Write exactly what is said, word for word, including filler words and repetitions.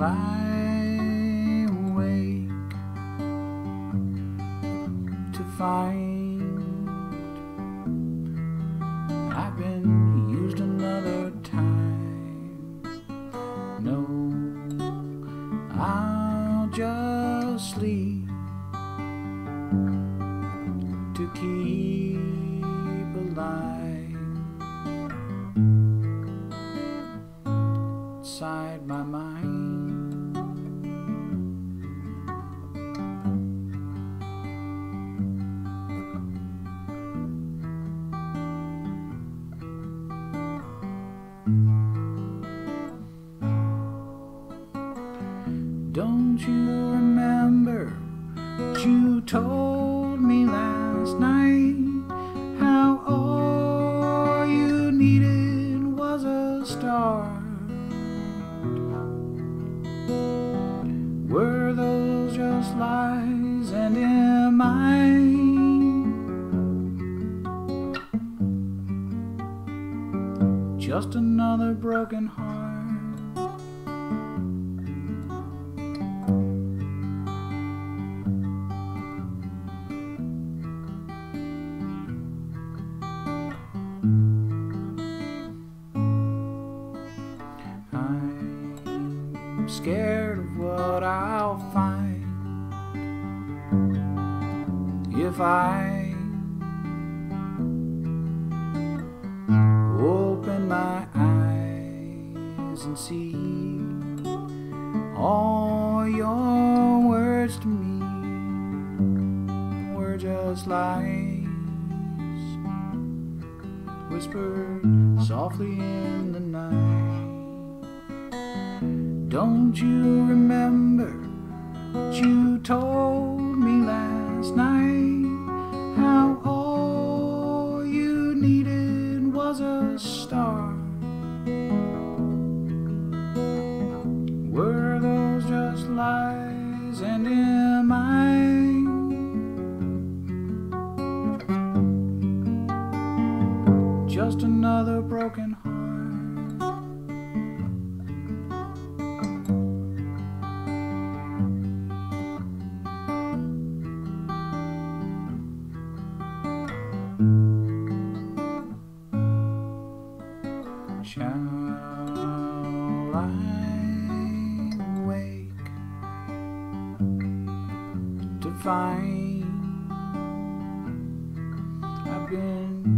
lie awake to find I've been used another time. No, I'll just sleep to keep alive inside my mind. Don't you remember what you told me last night? How all you needed was a start. Were those just lies, and am I just another broken heart? I'm scared of what I'll find if I open my eyes and see all your words to me were just lies whispered softly in the night. Don't you remember what you told me last night? How all you needed was a start. Were those just lies, and am I just another broken heart? Shall I wake to find I've been